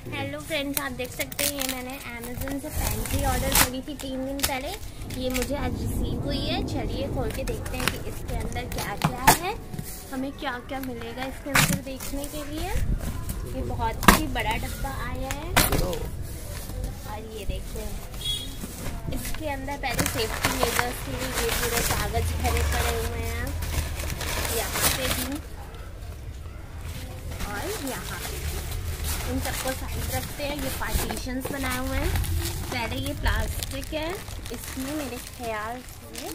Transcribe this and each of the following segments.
Hello friends, आप देख सकते हैं ये मैंने अमेज़न से पैंट्री ऑर्डर करी थी 3 दिन पहले। ये मुझे आज रिसीव हुई है। चलिए खोल के देखते हैं कि इसके अंदर क्या क्या है, हमें क्या क्या मिलेगा इसके अंदर देखने के लिए। ये बहुत ही बड़ा डब्बा आया है और ये देखिए इसके अंदर पहले सेफ्टी मेजर्स के लिए ये पूरे कागज भरे पड़े हुए हैं, यहाँ पे भी और यहाँ पे भी। इन सबको साइड रखते हैं। ये पार्टीशंस बनाए हुए हैं। पहले ये प्लास्टिक है, इसमें मेरे ख्याल से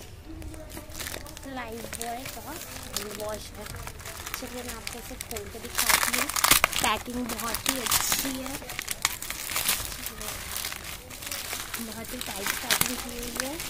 लाइफबॉय का वॉश है। चलिए मैं आपको इसे खोल के दिखाती हूँ। पैकिंग बहुत ही अच्छी है, बहुत ही टाइट पैकिंग की हुई है।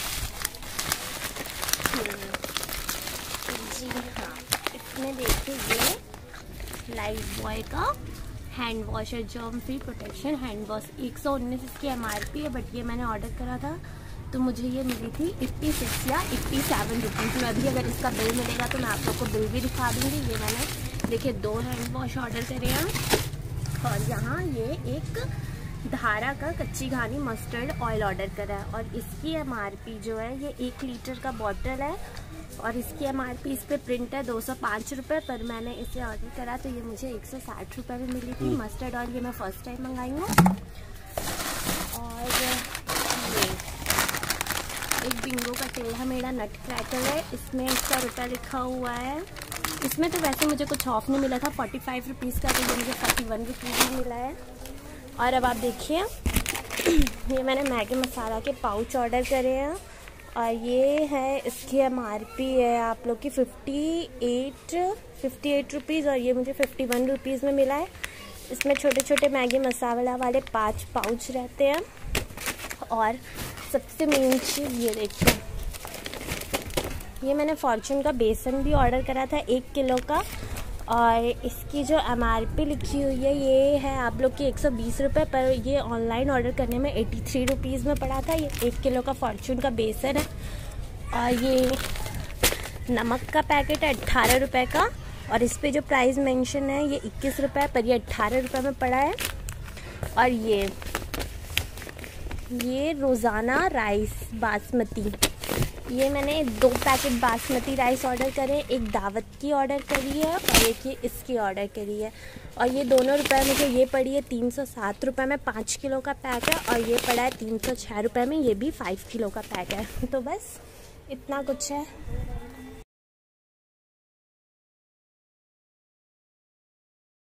जी हाँ, इसमें देखिए ये लाइफबॉय का हैंड वॉश है, germ free protection hand wash. 119 इसकी MRP है, बट ये मैंने ऑर्डर करा था तो मुझे ये मिली थी 86 या 87 रुपीज़ में। अभी अगर इसका बिल मिलेगा तो मैं आप लोग को बिल भी दिखा दूँगी। ये मैंने देखिए 2 हैंड वॉश ऑर्डर करे हैं और यहाँ ये एक धारा का कच्ची घानी मस्टर्ड ऑयल ऑर्डर करा है और इसकी MRP जो है ये 1 लीटर का बॉटल है और इसकी MRP इस पर प्रिंट है 205 रुपये, पर मैंने इसे ऑर्डर करा तो ये मुझे 160 रुपये में मिली थी। मस्टर्ड ऑयल ये मैं फर्स्ट टाइम मंगाई हूँ। और ये एक बिंगो का टेढ़ा मेढ़ा नट क्रैकर है, इसमें इसका रुपया लिखा हुआ है। इसमें तो वैसे मुझे कुछ ऑफ नहीं मिला था, 45 रुपीज़ का, तो ये मुझे 41 रुपीज़ में मिला है। और अब आप देखिए ये मैंने मैगी मसाला के पाउच ऑर्डर करे हैं और ये है इसकी MRP है आप लोग की 58 रुपीज़ और ये मुझे 51 रुपीज़ में मिला है। इसमें छोटे छोटे मैगी मसाला वाले 5 पाउच रहते हैं। और सबसे मेन चीज़ ये देखिए, ये मैंने फॉर्चून का बेसन भी ऑर्डर करा था 1 किलो का और इसकी जो MRP लिखी हुई है ये है आप लोग की 120 रुपये, पर ये ऑनलाइन ऑर्डर करने में 83 रुपीज़ में पड़ा था। ये 1 किलो का फॉर्चून का बेसन है और ये नमक का पैकेट है 18 रुपये का और इस पे जो प्राइस मेंशन है ये 21 रुपये, पर ये 18 रुपये में पड़ा है। और ये रोज़ाना राइस बासमती, ये मैंने 2 पैकेट बासमती राइस ऑर्डर करे, एक दावत की ऑर्डर करी है और एक ये इसकी ऑर्डर करी है और ये दोनों रुपए मुझे ये पड़ी है 307 रुपये में। 5 किलो का पैक है और ये पड़ा है 306 रुपये में, ये भी 5 किलो का पैक है। तो बस इतना कुछ है।